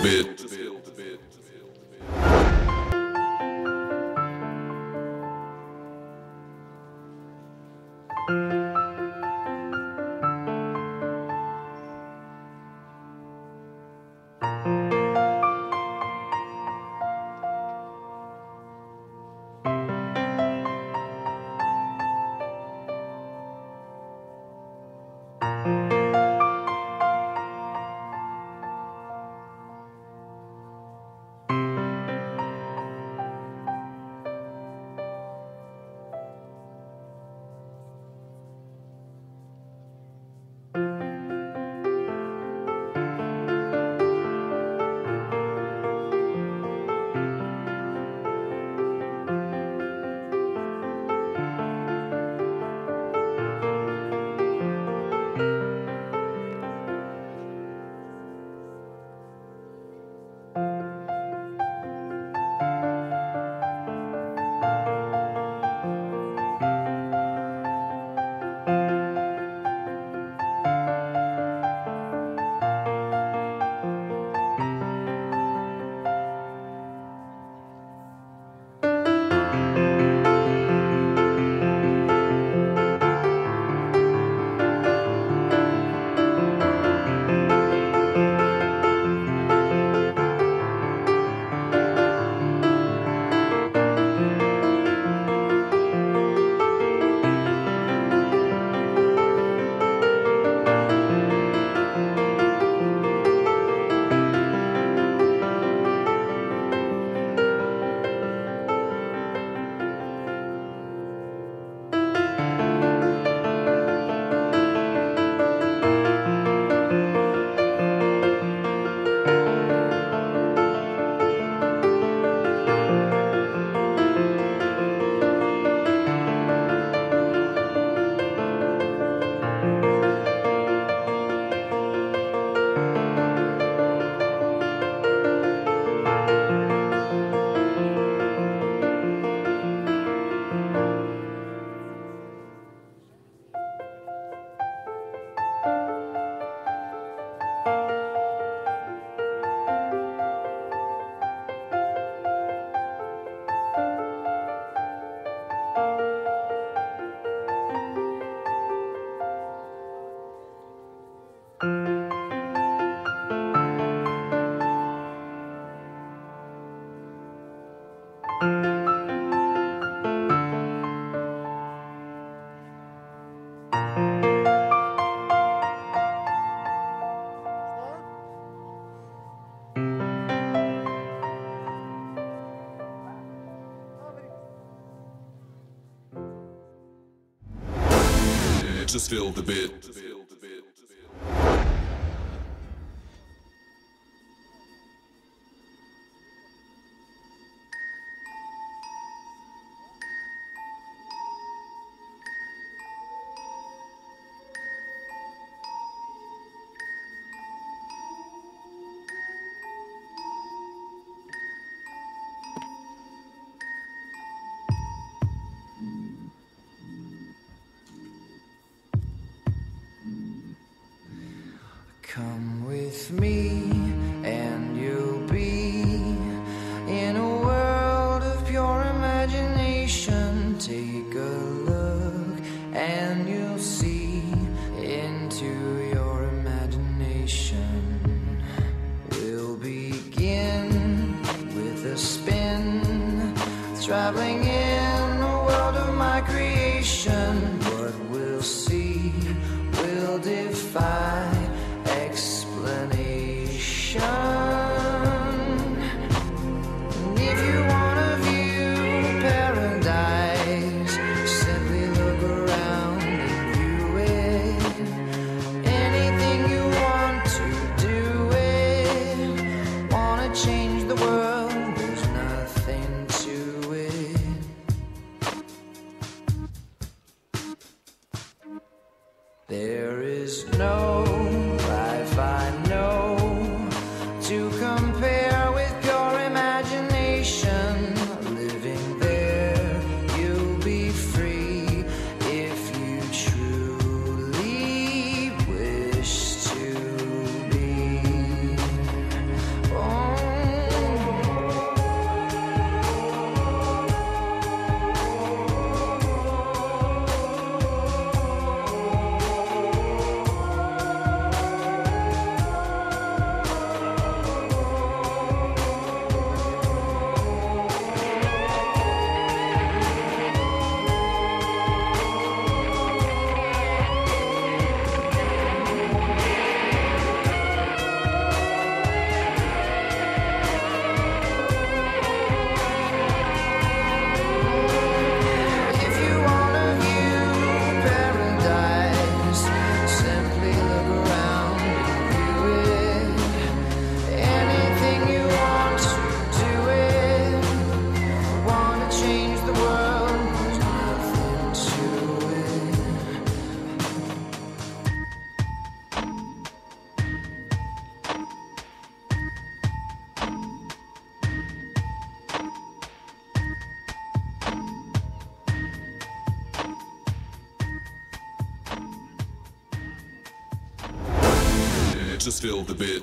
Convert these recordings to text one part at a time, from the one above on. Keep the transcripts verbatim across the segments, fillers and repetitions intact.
bit. Just feel the bit. just feel the beat.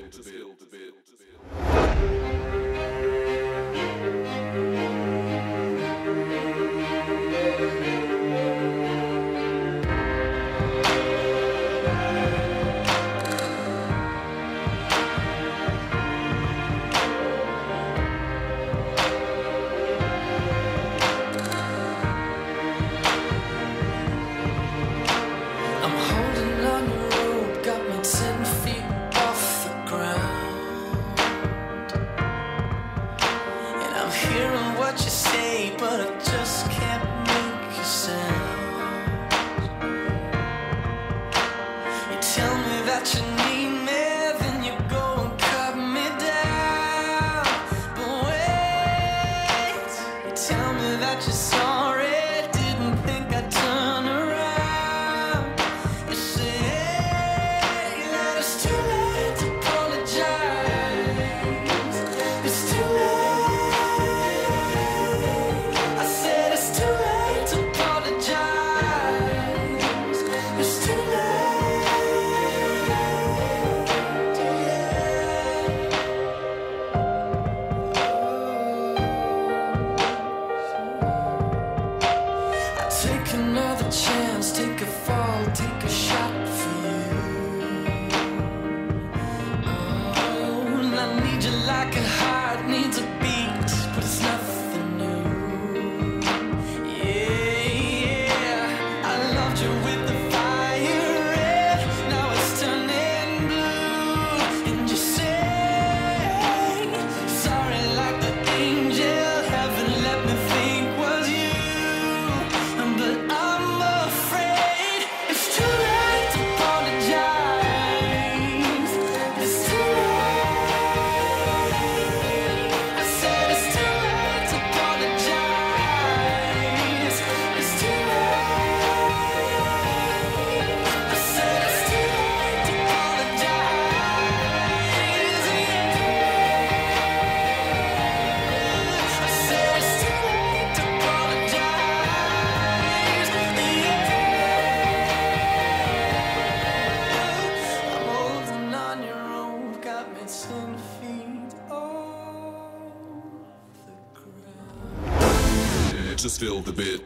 Just feel the beat.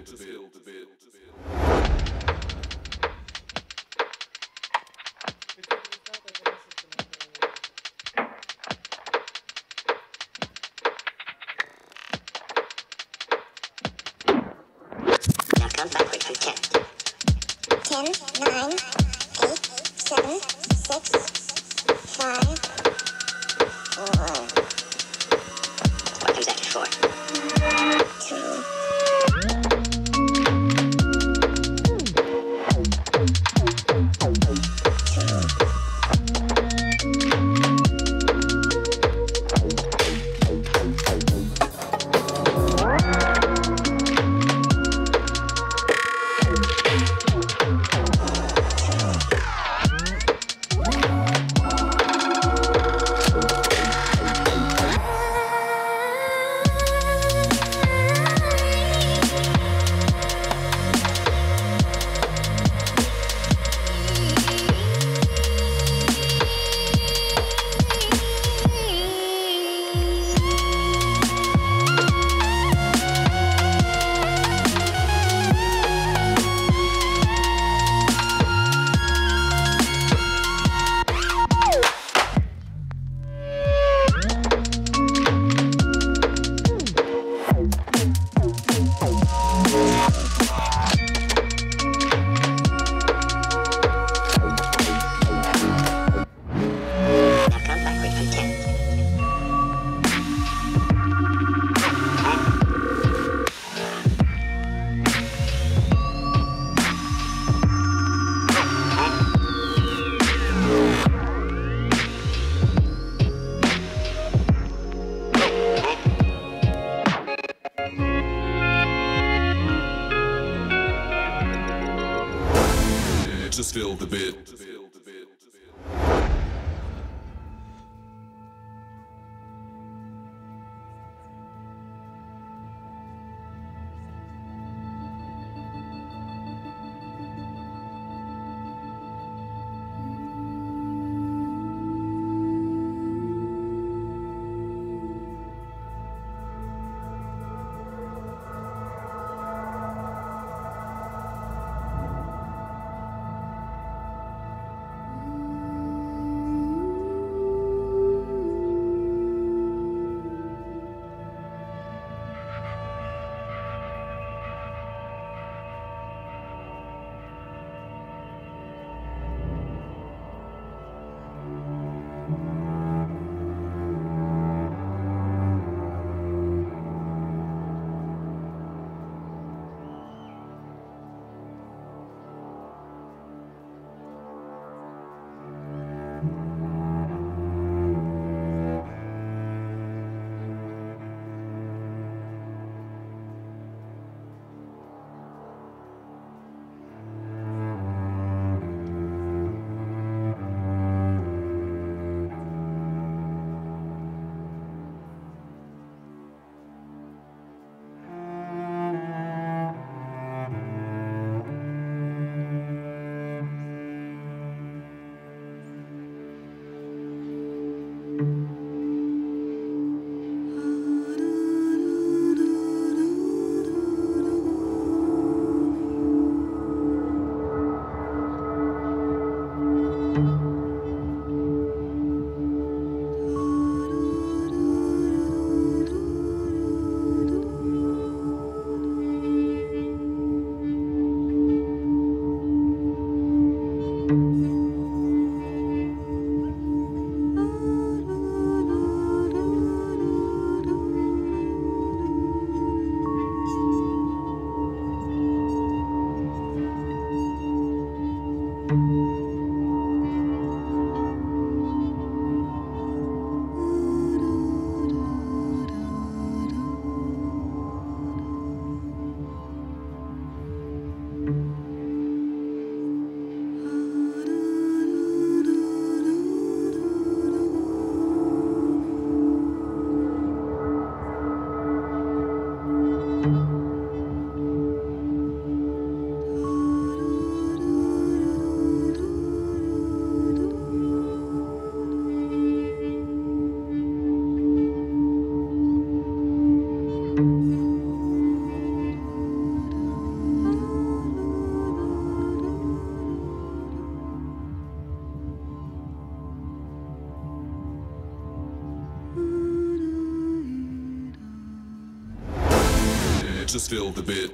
Now count backward from ten. Ten, nine, eight, seven, six, five, four. What comes after four? Two. Just feel the beat. Just feel the beat.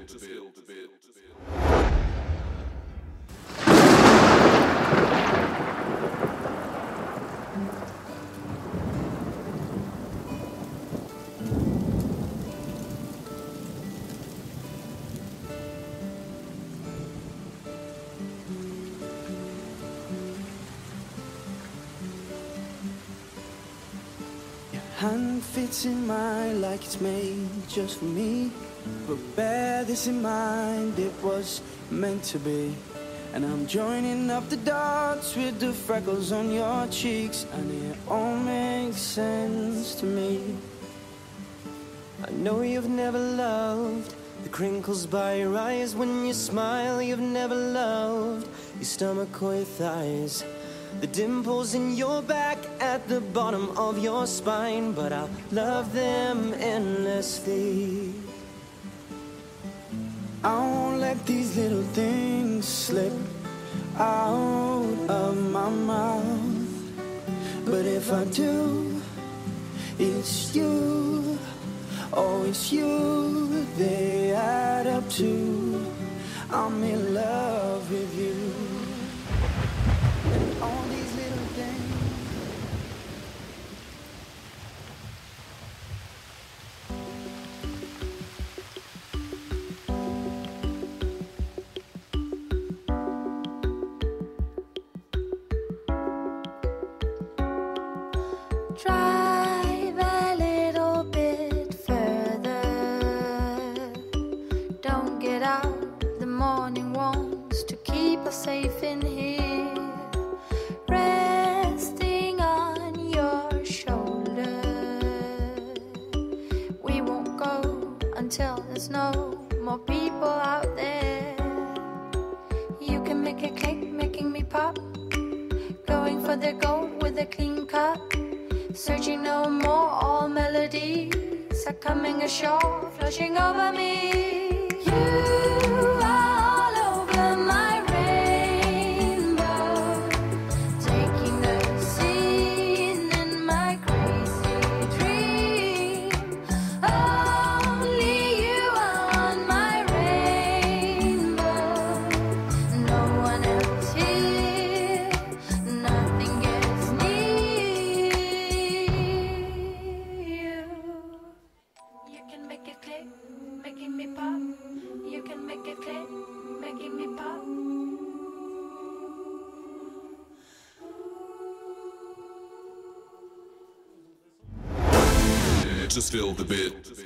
Hand fits in mine like it's made just for me. But bear this in mind, it was meant to be. And I'm joining up the dots with the freckles on your cheeks, and it all makes sense to me. I know you've never loved the crinkles by your eyes when you smile. You've never loved your stomach or your thighs, the dimples in your back at the bottom of your spine. But I'll love them endlessly. I won't let these little things slip out of my mouth. But if I do, it's you, oh it's you they add up to. I'm in love with you. And all these little things. Drive a little bit further. Don't get out, the morning wants to keep us safe in here. Resting on your shoulder. We won't go until there's no more people out there. You can make it click, making me pop. Going for the gold with a clean cut. Searching no more, all melodies are coming ashore, flushing over me. You are all over my rainbow, taking the scene in my crazy dream. Only you are on my rainbow, no one else here, nothing gets near. You can make it click, making me pop. You can make it click, making me pop. Just feel the beat.